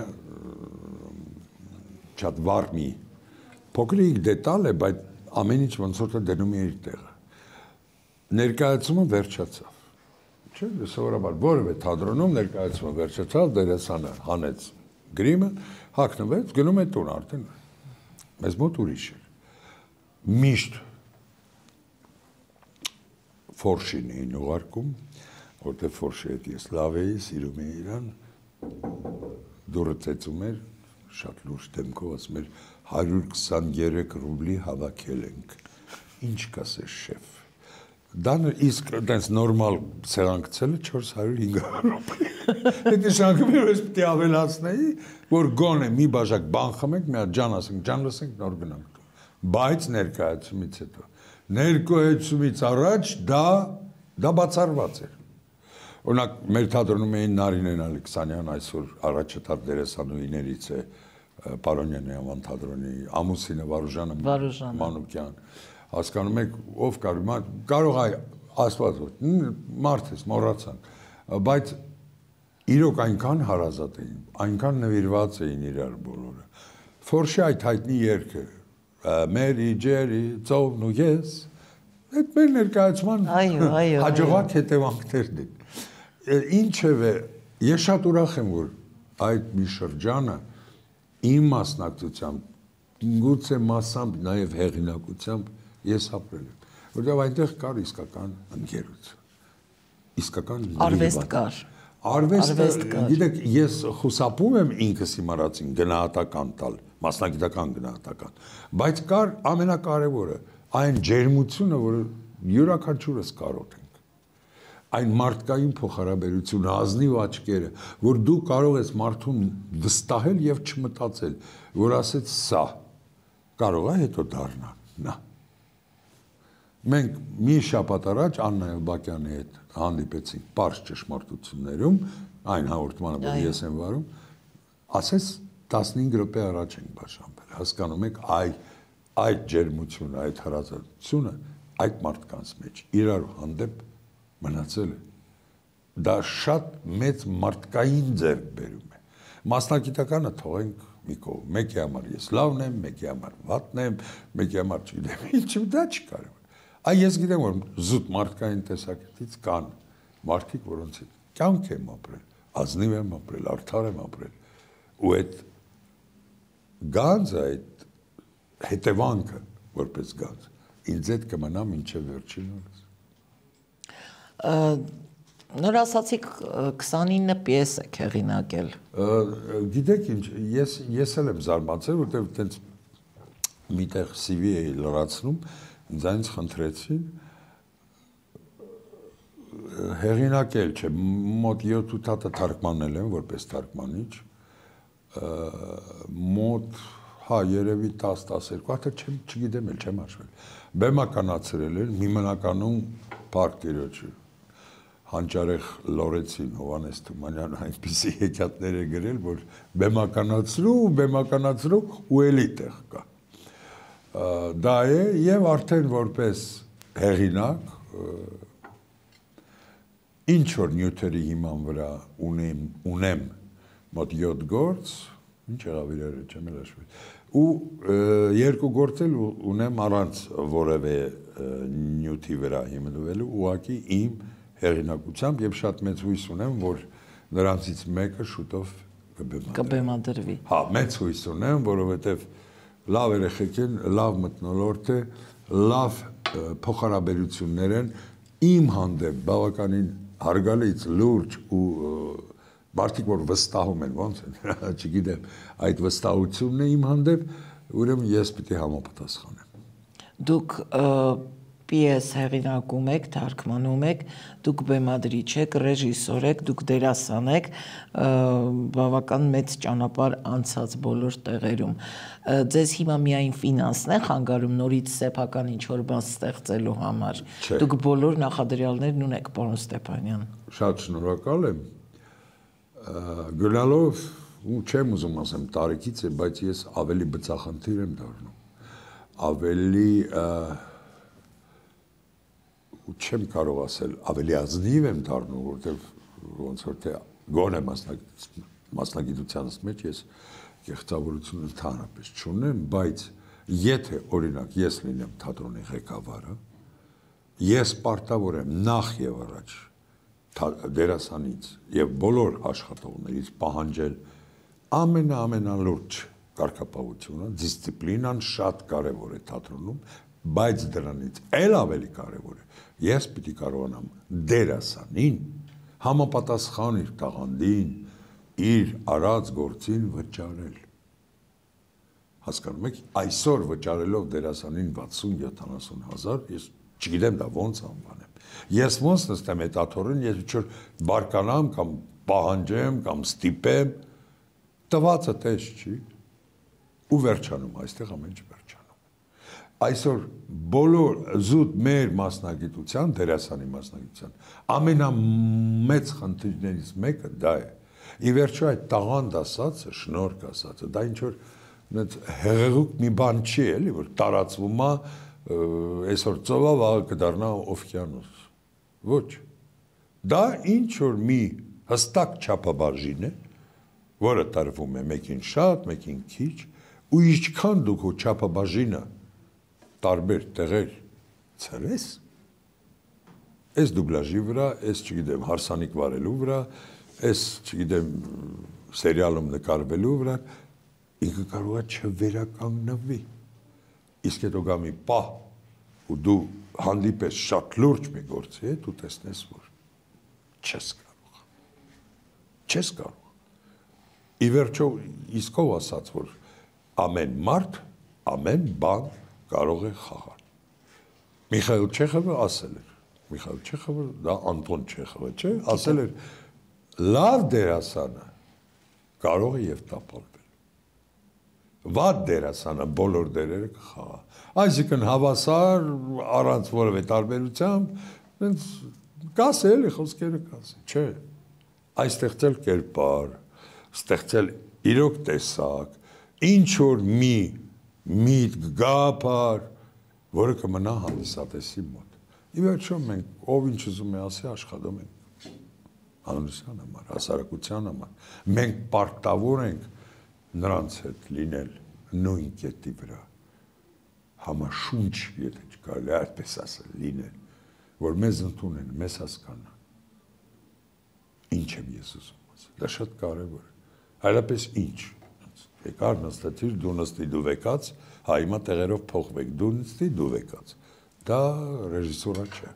շատ վառ մի փոքրիկ դետալ է, բայց ամեն ինչ ոնց որ դնում է իր տեղը։ Ներկայացումը վերջացավ։ Չէ՞, սովորաբար որևէ թատրոնում ներկայացումը վերջացավ, դերասանը հանեց գրիմը, հագնվեց, գնում է տուն արդեն։ Մեզ մոտ ուրիշ էր։ Միշտ Ֆորշին էին ուղարկում, որտեղ Ֆորշի հետ ես լավ էի, սիրում էի իրան, դուրը ծեծում էր, շատ լուրջ դեմքով ասում էր հարյուր քսաներեք ռուբլի հավաքել ենք, ինչ կասես շեֆ, դա իսկ դենց նորմալ սեղանքցելը չորս հարյուր հինգ ռուբլի, հետի շանգում էր, ես պտի ավելացնեի, որ գոնե մի բաժակ բան խմենք, մի հատ ջան ասենք, ջան լսենք, նոր գնանք, բայց ներկայացումից հետո ներկայացումից առաջ դա դա բացառված էր։ Օրինակ մեր թատրոնում էին Նարինեն Ալեքսանյան, այսօր առաջատար դերասանուհիներից է Պարոնյանի անվան թատրոնի, ամուսինը Վարուժանը Մանուկյան։ Հասկանում եք, ով կար, կարող է ասված մարդ ես, մոռացանք, բայց իրոք այնքան հարազատ էին, այնքան նվիրված էին իրար բոլորը։ Ֆորշի այդ հայտնի երգը Մերի Ջերի ծովն ու ես Այդ մեր ներկայացման Այո, այո, հաջողակ հետևանքներն են։ Ինչևէ, ես շատ ուրախ եմ, որ այդ մի շրջանը իմ մասնակցությամբ, գուցե մասամբ նաև հեղինակությամբ ես ապրել եմ, որտեղ այնտեղ կար իսկական ընկերություն, իսկական արվեստ կար։ Արվեստը, գիտեք, ես խուսափում եմ ինքս իմ արածին գնահատական տալ, մասնագիտական գնահատական, բայց կար ամենակարևորը, այն ջերմությունը, որը յուրաքանչյուրս կարող ենք, այն մարդկային փոխհարաբերությունը, ազնիվ աչքերը, որ դու կարող ես մարդուն վստահել եւ չմտածել, որ ասեց սա կարող է հետո դառնա նա։ Մենք մի շաբաթ առաջ Աննա Բակյանի հետ հանդիպեցինք Պարզ ճշմարտություններում, այն հաղորդմանը, որ ես եմ վարում, ասես տասնհինգ րոպե առաջ ենք բաժանվել, հասկանում եք, այ այդ ջերմությունը, այդ հրաժարությունը այդ մարդկանց մեջ իրար հանդեպ մնացել է։ Դա շատ մեծ մարդկային ձեռքբերում է։ Մասնագիտականը թողենք մի կողմ, մեկի համար ես լավն եմ, մեկի համար վատն եմ, մեկի համար չգիտեմ, ինչ դա չի կարևոր։ Այ ես գիտեմ, որ զուտ մարդկային տեսակետից կան մարդիկ, որոնց հետ կյանք եմ ապրել, ազնիվ եմ ապրել, արդար եմ ապրել, ու այդ գանձը, այդ հետևանքը, որպես գանձ, ինձ հետ կմնա մինչև վերջին օրս։ Նոր ասացիք քսանինը պիես եք հեղինակել։ Գիտեք ինչ, ես ես էլ եմ զարմացել, որտեղ տենց միտեղ սի վի էի լրացնում, ինձ այնց խնդրեցին հեղինակել, չէ, մոտ յոթ ութ հատը թարգմանել եմ որպես թարգմանիչ, մոտ հա երևի տասը տասներկու հատը չեմ չգիտեմ էլ չեմ հաշվել, բեմականացրել են մի մնականում Փառք Տիրոջը Հանճարեղ Լորեցին Հովանես Թումանյանը այնպիսի հեքիաթներ է գրել, որ բեմականացրու, բեմականացրու ու էլի տեղ կա։ Դա է եւ արդեն որպես հեղինակ ինչ որ նյութերի հիման վրա ունեմ ունեմ մոտ յոթ գործ, ինչ եղավ իրերը չեմ էլ հաշվել, ու երկու գործ էլ ունեմ առանց որևէ նյութի վրա հիմնվելու, ուղղակի իմ հեղինակությամբ եւ շատ մեծ հույս ունեմ, որ նրանցից մեկը շուտով կբեմադրվի։ Հա, մեծ հույս ունեմ, որովհետեւ լավ երեխեք են, լավ մթնոլորտ է, լավ փոխհարաբերություններ են, իմ հանդեպ բավականին հարգալից լուրջ ու մարդիկ որ վստահում են, ոնց են, չգիտեմ, այդ վստահությունն է իմ հանդեպ, ուրեմն ես պիտի համապատասխանեմ։ Դուք պիես հեղինակում եք, թարգմանում եք, դուք բեմադրիչ եք, ռեժիսոր եք, դուք դերասան եք, բավական մեծ ճանապարհ անցած բոլոր տեղերում։ Ձեզ հիմա միայն ֆինանսն է խանգարում նորից սեփական ինչ-որ բան ստեղծելու համար։ Դուք բոլոր նախադրյալներն ունեք, պարոն Ստեփանյան։ Շատ շնորհակալ եմ։ Գնալով, ու չեմ ուզում ասեմ տարիքից է, բայց ես ավելի բծախնդիր եմ դառնում։ Ավելի ու չեմ կարող ասել, ավելի ազնիվ եմ դառնում, որտեղ ոնց որ թե գոնե մասնագիտությանս մեջ ես կեղծավորություն ընդհանրապես չունեմ, բայց եթե օրինակ ես լինեմ թատրոնի ղեկավարը, ես պարտավոր եմ նախ եւ առաջ դերասանից եւ բոլոր աշխատողներից պահանջել ամենա-ամենալուրջ կարգապահությունը, դիսցիպլինան շատ կարեւոր է թատրոնում, բայց դրանից էլ ավելի կարեւոր է ես պիտի կարողանամ դերասանին համապատասխան իր տաղանդին, իր արած գործին վճարել։ Հասկանում եք, այսօր վճարելով դերասանին վաթսուն յոթանասուն հազար, ես չգիտեմ դա ոնց անվանեմ։ Ես ոնց նստեմ այդ աթոռին, ես ինչ-որ բարկանամ կամ պահանջեմ կամ ստիպեմ, տվածը տես չի, ու վերջանում այստեղ ամեն ինչ վերջանում։ Այսօր բոլոր զուտ մեր մասնագիտության, դերասանի մասնագիտության, ամենամեծ խնդիրներից մեկը դա է։ Ի վերջո այդ տաղանդ ասածը, շնորհք ասածը, դա ինչ որ հեղեղուկ մի բան չի, էլի, որ տարածվում է, այսօր ծովա, վաղը կդառնա օվկիանոս։ Ոչ։ Դա ինչ որ մի հստակ չափաբաժին է, որը տրվում է մեկին շատ, մեկին քիչ, ու ինչքան դուք ու չափաբաժինը տարբեր տեղեր Ցրես։ Այս դուբլաժի վրա, այս չգիտեմ, հարսանիք վարելու վրա, այս չգիտեմ, սերիալում նկարվելու վրա ինքը կարող է չվերականգնվի։ Իսկ հետո գա մի պահ, ու դու հանդիպես շատ լուրջ մի գործի հետ ու տեսնես, որ չես կարող։ Չես կարող։ Ի վերջո իսկ ով ասաց, որ ամեն մարդ, ամեն բան կարող է խաղալ։ Միխայել Չեխովը ասել էր, Միխայել Չեխովը, դա Անտոն Չեխովը, չէ, ասել էր, լավ դերասանը կարող է եւ տապալվել։ Վատ դերասանը բոլոր դերերը կխաղա։ Այսինքն հավասար, առանց որևէ տարբերությամբ, հենց կասի էլի խոսքերը կասի, չէ։ Այստեղծել կերպար, ստեղծել իրոք տեսակ, ինչ որ մի միտք, գաղափար, որը կմնա հանդիսատեսի մոտ։ Ի վերջո մենք ով ինչ ուզում է ասի աշխատում ենք հանրության համար, հասարակության համար։ Մենք պարտավոր ենք նրանց հետ լինել նույն կետի վրա։ Համաշունչ, եթե չկարելի է այդպես ասել, լինել, որ մեզ ընդունեն, մեզ հասկանան։ Ինչ եմ ես ուզում ասել։ Դա շատ կարևոր է։ Այլապես ինչ։ Եկար նստեցիր, դու նստի, դու վեկած, հա հիմա տեղերով փոխվեք, դու նստի, դու վեկած։ Դա ռեժիսուրա չէ։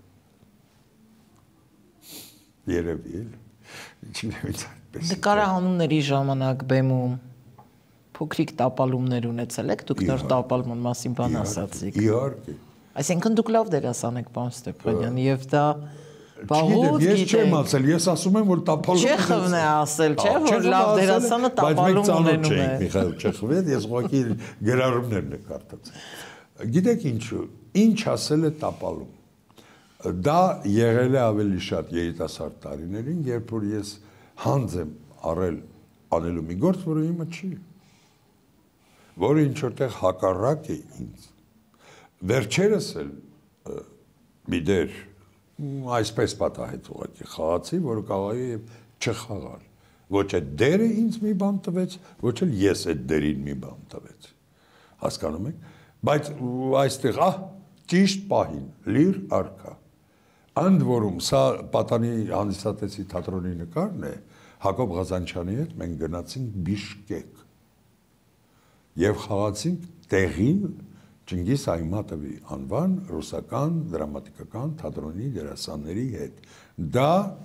Երևի էլ։ Ինչին է այդպես։ Նկարահանումների ժամանակ բեմում փոքրիկ տապալումներ ունեցել եք, դուք նոր տապալման մասին բան ասացիք։ Իհարկե։ Այսինքն դուք լավ դերասան եք, պարոն Ստեփանյան, եւ դա Բաղուց ես չեմ ասել, ես ասում եմ, որ տապալում Չեխովն է ասել, չէ, որ լավ դերասանը տապալում ունենում է։ Միխայել Չեխովը, ես ուղղակի գրառումներն եմ կարդաց։ Գիտեք ինչու, ինչ ասել է տապալում։ Դա եղել է ավելի շատ երիտասարդ տարիներին, երբ որ ես հանձ եմ առել անելու մի գործ, որը իմը չի։ Որը ինչ որտեղ հակառակ է ինձ։ Վերջերս էլ մի դեր այսպես պատահեց ուղղակի խաղացի, որը կարող է չխաղալ։ Ոչ այդ դերը ինձ մի բան տվեց, ոչ էլ ես այդ դերին մի բան տվեց։ Հասկանում եք։ Բայց այստեղ, ահ, ճիշտ պահին, լիր արքա։ Ընդ որում, սա պատանի հանդիսատեսի թատրոնի նկարն է, Հակոբ Ղազանչյանի հետ մենք գնացինք Բիշկեք եւ խաղացինք տեղին Չինգիզ Այմատովի անվան ռուսական դրամատիկական թատրոնի դերասանների հետ։ Դա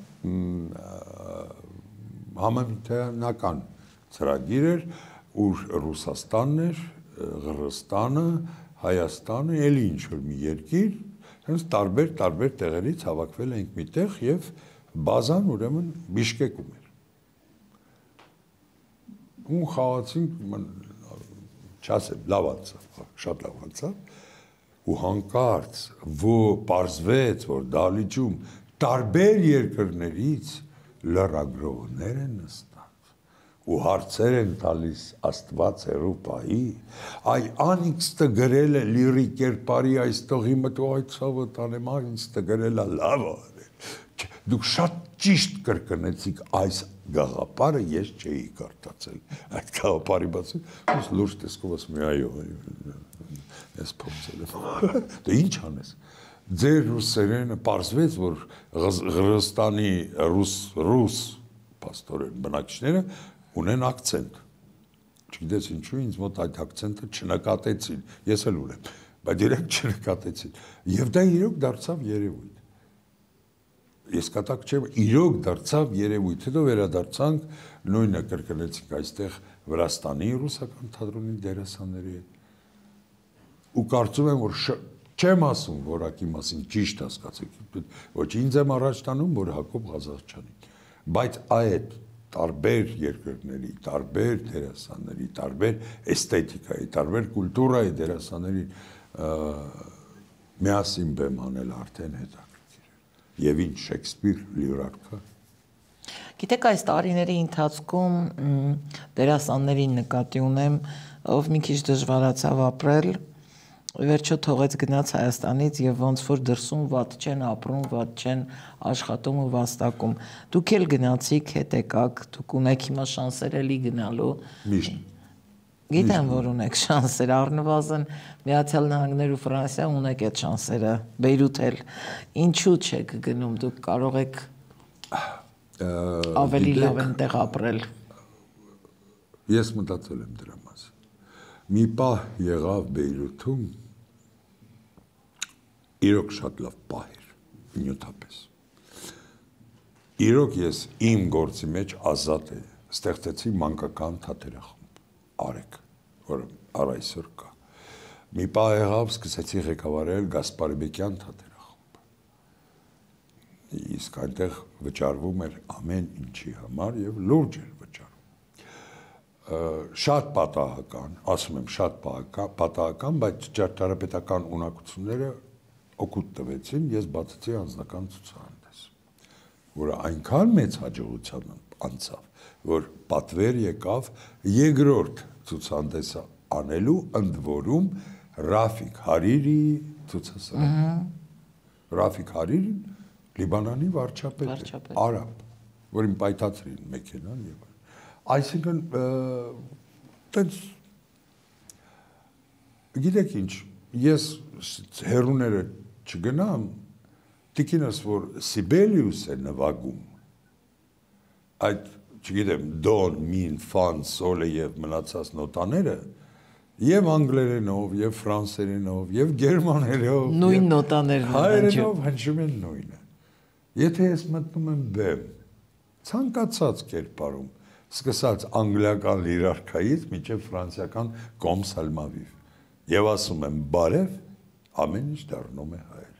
համընդհանական ծրագիր էր, ուր Ռուսաստանն էր, Ղրղստանը, Հայաստանը, ելի ինչ-որ մի երկիր, հենց տարբեր-տարբեր տեղերից հավաքվել էինք միտեղ եւ բազան ուրեմն Բիշկեկում էր։ Ու խաղացինք չասեմ, լավ անցավ, շատ լավ անցավ ու հանկարծ որ պարզվեց, որ դահլիճում տարբեր երկրներից լրագրողներ են նստած ու հարցեր են տալիս Աստված հերու պահի, այ անիքստը գրել է լիրի կերպարի այստողի մտու այդ ցավը տանեմ, անիքստը գրել է լավ արել, դուք շատ ճիշտ կրկնեցիք այս գաղափարը ես չէի կարդացել այդ գաղափարի բացի ես լուրջ տեսքով ասում եմ այո ես փոխել եմ դե ինչ անես ձեր ռուսերենը պարզվեց որ Ղրղստանի ռուս ռուս պաստորեն բնակիչները ունեն ակցենտ չգիտես ինչու ինձ մոտ այդ ակցենտը չնկատեցին ես էլ ունեմ բայց իրենք չնկատեցին եւ դա իրոք դարձավ երևույթ Ես կատակ չեմ, իրոք դարձավ երևույթ, հետո վերադարձանք, նույնը կրկնեցինք այստեղ Վրաստանի ռուսական թատրոնի դերասանների հետ։ Ու կարծում եմ, որ չեմ ասում որակի մասին ճիշտ հասկացեք, ոչ ինձ եմ առաջ տանում, որ Հակոբ Ղազանչյանին, բայց այդ տարբեր երկրների, տարբեր դերասանների, տարբեր էսթետիկայի, տարբեր կուլտուրայի դերասանների միասին բեմ անել արդեն հետա Եվ ինչ Շեքսպիր լիրարքա։ Գիտեք, այս տարիների ընթացքում դերասաններին նկատի ունեմ, ով մի քիչ դժվարացավ ապրել, վերջո թողեց գնաց Հայաստանից եւ ոնց որ դրսում վատ չեն ապրում, վատ չեն աշխատում ու վաստակում։ Դուք էլ գնացիք, հետ եկաք, դուք ունեք հիմա շանսեր էլի գնալու։ Միշտ։ Գիտեմ, որ ունեք շանսեր, առնվազն Միացյալ Նահանգներ ու Ֆրանսիա ունեք այդ շանսերը, Բեյրութ էլ, ինչու չեք գնում, դուք կարող եք ավելի լավ այնտեղ ապրել։ Ես մտածել եմ դրա մասին։ Մի պահ եղավ Բեյրութում, իրոք շատ լավ պահ էր, նյութապես։ Իրոք ես իմ գործի մեջ ազատ է, ստեղծեցի մանկական թատերախումբ, Արեգ, որը առ այսօր կա։ Մի պահ եղավ, սկսեցի ղեկավարել Գասպարբեկյան թատերախումբը։ Իսկ այնտեղ վճարվում էր ամեն ինչի համար եւ լուրջ էր վճարվում։ Շատ պատահական, ասում եմ շատ պատահական, բայց ճարտարապետական ունակությունները օգուտ տվեցին, ես բացեցի անձնական ցուցահանդես, որը այնքան մեծ հաջողությամբ անցավ, որ պատվեր եկավ երկրորդ ցուցահանդեսը անելու, ընդ որում Ռաֆիկ Հարիրի ցուցասրահ։ Ռաֆիկ Հարիրին Լիբանանի վարչապետ է, արաբ, որին պայթացրին մեքենան եւ այսինքն տենց գիտեք ինչ, ես հերուները չգնամ, տիկինս, որ Սիբելիուս է նվագում, այդ, չգիտեմ, դոն, մին, ֆան, սոլը և մնացած նոտաները, և անգլերենով, և ֆրանսերենով, և գերմաներով, նույն նոտաներն հայերենով հնչում են նույնը։ Եթե ես մտնում եմ բեմ, ցանկացած կերպարում, սկսած անգլիական լիրարքայից մինչև ֆրանսիական կոմսալմավիվ, և ասում եմ բարև, ամեն ինչ դառնում է հայեր։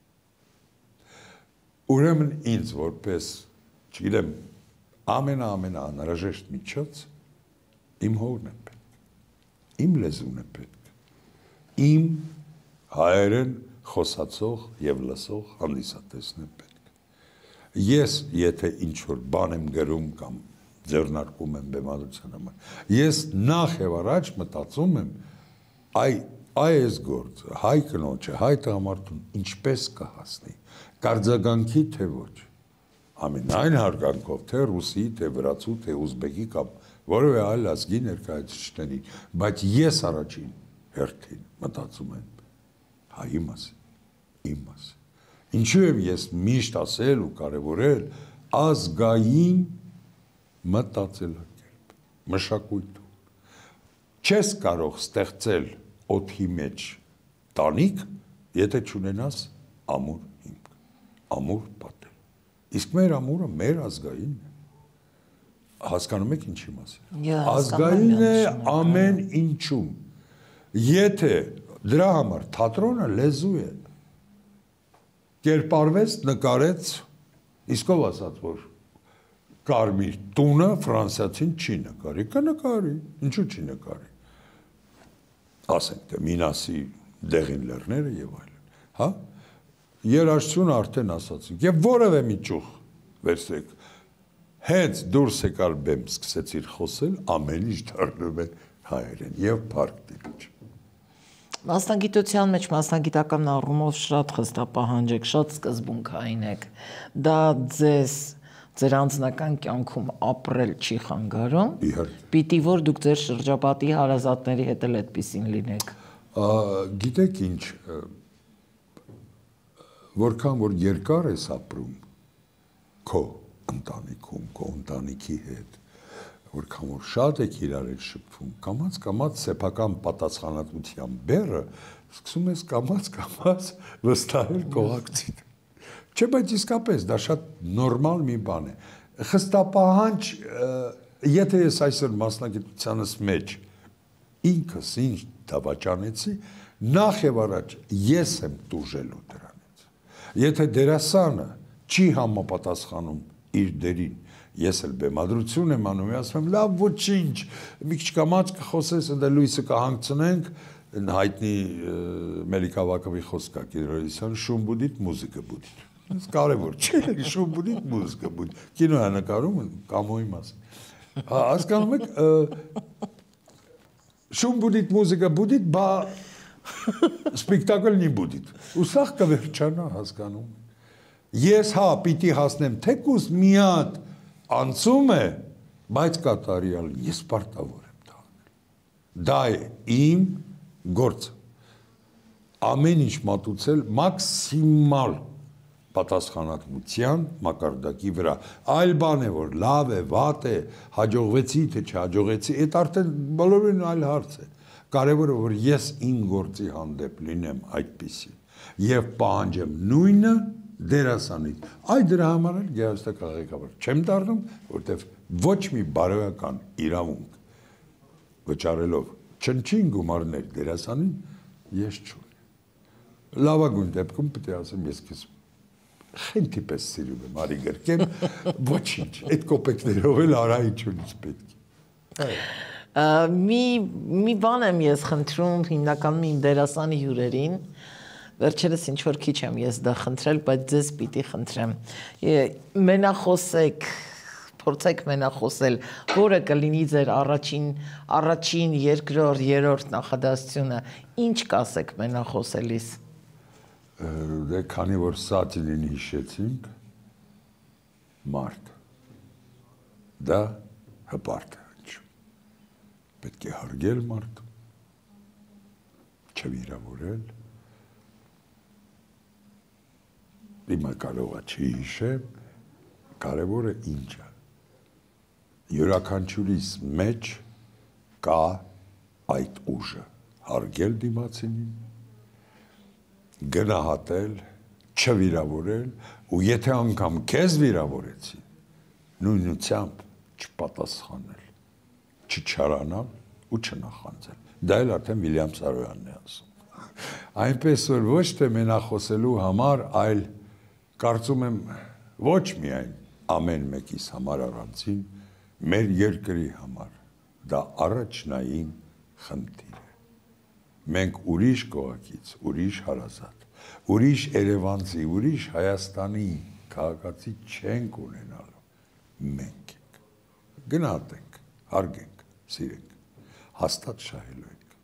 Ուրեմն ինձ որպես, չգիտեմ, ամենա-ամենա անհրաժեշտ միջոց իմ հողն է պետք, իմ լեզուն է պետք, իմ հայերեն խոսացող և լսող հանդիսատեսն է պետք։ Ես, եթե ինչ-որ բան եմ գրում կամ ձեռնարկում եմ բեմադրության համար, ես նախ և առաջ մտածում եմ այ այս գործը, հայ կնոջը, հայ տղամարդուն ինչպես կհասնի, կարձագանքի թե ոչ, ամենայն հարգանքով, թե ռուսի, թե վրացու, թե ուզբեկի կամ որևէ այլ ազգի ներկայացուցիչների, բայց ես առաջին հերթին մտածում եմ հայի մասին, իմ մասին։ Ինչու եմ ես միշտ ասել ու կարևորել ազգային մտածելակերպ, մշակույթում։ Չես կարող ստեղծել օդի մեջ տանիք, եթե չունենաս ամուր հիմք, ամուր պատել։ Իսկ մեր ամուրը մեր ազգայինն է։ Հասկանում եք ինչի մասին։ Ազգային է ամեն ինչում։ Եթե դրա համար թատրոնը լեզու է, կերպարվեց, նկարեց, իսկ ով ասաց, որ կարմիր տունը ֆրանսիացին չի նկարի, կնկարի, ինչու չի նկարի։ Ասենք թե Մինասի դեղին լեռները եւ այլն, հա։ Երաժշտությունը արդեն ասացինք, եւ որևէ մի ճյուղ վերցրեք, հենց դուրս եկալ բեմ սկսեցիր խոսել, ամեն ինչ դառնում է հայերեն եւ փառք Տիրոջ։ Մասնագիտության մեջ մասնագիտական առումով շատ խստապահանջ եք, շատ սկզբունքային եք։ Դա ձեզ ձեր անձնական կյանքում ապրել չի խանգարում։ Պիտի որ դուք ձեր շրջապատի հարազատների հետ էլ այդպեսին լինեք։ Գիտեք ինչ, որքան որ երկար ես ապրում քո ընտանիքում, քո ընտանիքի հետ, որքան որ շատ եք իրար հետ շփվում, կամաց-կամաց սեփական պատասխանատվության բեռը սկսում ես կամաց-կամաց վստահել կողակցին։ Չէ, բայց իսկապես դա շատ նորմալ մի բան է։ Խստապահանջ, եթե ես այսօր մասնագիտությանս մեջ ինքս ինչ դավաճանեցի, նախ եւ առաջ ես եմ տուժելու դրանից։ Եթե դերասանը չի համապատասխանում իր դերին, ես էլ բեմադրություն եմ անում, ասում եմ, լավ, ոչինչ, մի քիչ կամաց կխոսես, ընդ լույսը կհանգցնենք, հայտնի Մելիքա Վակովի խոսք կա, Կիրոյիսյան, շուն բուդիտ, մուզիկա բուդիտ։ Այս կարևոր չէ, շուն բուդիտ, մուզիկա բուդիտ։ Կինո է նկարում, կամոյի մասին։ Հասկանում եք, շուն բուդիտ, մուզիկա բուդիտ, բա սպեկտակլ նի բուդիտ։ Ու սաղ կվերջանա, հասկանում։ Ես հա պիտի հասնեմ, թեկուս մի հատ անցում է, բայց կատարյալ ես պարտավոր եմ թողնել։ Դա է իմ գործը։ Ամեն ինչ մատուցել մաքսիմալ պատասխանատվության մակարդակի վրա։ Այլ բան է, որ լավ է, վատ է, հաջողվեցի, թե չհաջողեցի, այդ արդեն բոլորին այլ հարց է։ Կարևորը, որ ես իմ գործի հանդեպ լինեմ այդպիսի եւ պահանջեմ նույնը դերասանից։ Այ դրա համար էլ գեղարվեստական չեմ դառնում, որտեվ ոչ մի բարոյական իրավունք վճարելով չնչին գումարներ դերասանին ես չունեմ։ Լավագույն դեպքում պետք է ասեմ ես քեզ խենթի պես սիրում եմ, արի գրկեմ, ոչինչ, այդ կոպեկներով էլ արա ինչ ունից պետք է։ Մի մի բան եմ ես խնդրում հիմնականում իմ դերասանի հյուրերին, վերջերս ինչ որ քիչ եմ ես դա խնդրել, բայց ձեզ պիտի խնդրեմ։ Մենախոսեք, փորձեք մենախոսել, որը կլինի ձեր առաջին, առաջին, երկրորդ, երրորդ նախադասությունը, ինչ կասեք մենախոսելիս։ Դե քանի որ Սատինին հիշեցինք, մարդ, դա հպարտ է հնչում, պետք է հարգել մարդ, չվիրավորել, իմը կարողա չի հիշեմ, կարևորը ինչ է, յուրաքանչյուրիս մեջ կա այդ ուժը, հարգել դիմացինին, գնահատել, չվիրավորել ու եթե անգամ քեզ վիրավորեցի, նույնությամբ չպատասխանել, չչարանալ ու չնախանձել։ Դա էլ արդեն Վիլյամ Սարոյանն է ասում։ Այնպես որ ոչ թե մենախոսելու համար, այլ կարծում եմ ոչ միայն ամեն մեկիս համար առանցին, մեր երկրի համար դա առաջնային խնդիր է։ Մենք ուրիշ կողակից, ուրիշ հարազատ, ուրիշ Երևանցի, ուրիշ Հայաստանի քաղաքացի չենք ունենալու, մենք ենք, գնահատենք, հարգենք, սիրենք, հաստատ շահելու ենք։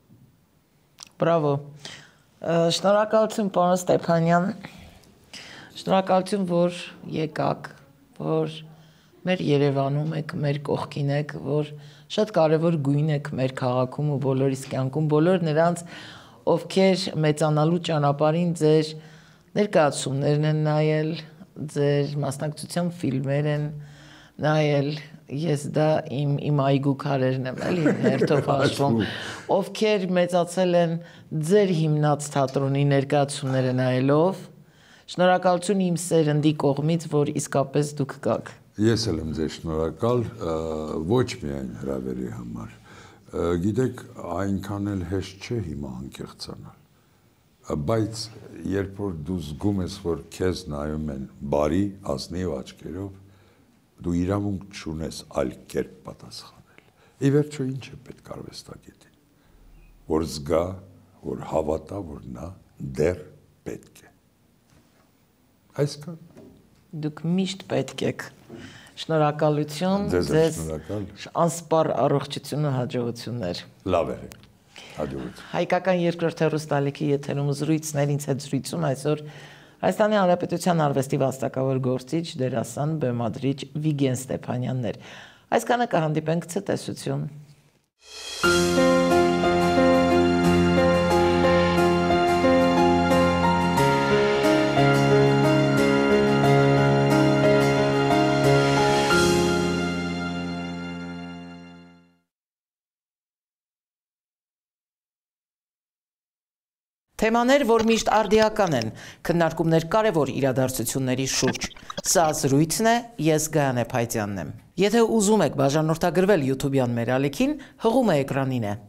Բրավո, շնորհակալություն պարոն Ստեփանյան, շնորհակալություն, որ եկաք, որ մեր Երևանում եք, մեր կողքին եք, որ շատ կարևոր գույն եք մեր քաղաքում ու բոլորիս կյանքում, բոլոր նրանց, ովքեր մեծանալու ճանապարհին ձեր ներկայացումներն են նայել, ձեր մասնակցության ֆիլմեր են նայել, ես դա իմ իմ այգու քարերն եմ, էլի հերթով հաշվում, ովքեր մեծացել են ձեր հիմնած թատրոնի ներկայացումները նայելով, շնորհակալություն իմ սերնդի կողմից, որ իսկապես դուք կաք։ Ես էլ եմ ձեզ շնորհակալ, ոչ միայն հրավերի համար, գիտեք, այնքան էլ հեշտ չէ հիմա անկեղծանալ, բայց երբ որ դու զգում ես, որ քեզ նայում են բարի, ազնիվ աչքերով, դու իրավունք չունես այլ կերպ պատասխանել։ Ի վերջո ինչ է պետք արվեստագետին, որ զգա, որ հավատա, որ նա դեռ պետք է։ Այսքան։ Դուք միշտ պետք եք։ Շնորհակալություն, ձեզ անսպառ առողջություն ու հաջողություններ։ Լավ եղեք, հաջողություն։ Հայկական երկրորդ հեռուստաալիքի եթերում զրույցներ, ինձ հետ զրույցում այսօր Հայաստանի Հանրապետության արվեստի վաստակավոր գործիչ, դերասան, բեմադրիչ Վիգեն Ստեփանյանն էր։ Այսքանը կհանդիպենք ցտեսություն։ Թեմաներ, որ միշտ արդիական են, քննարկումներ կարևոր իրադարձությունների շուրջ։ Սա զրույցն է, ես Գայանե Փայտյանն եմ։ Եթե ուզում եք բաժանորդագրվել YouTube-յան մեր ալիքին, հղումը էկրանին է։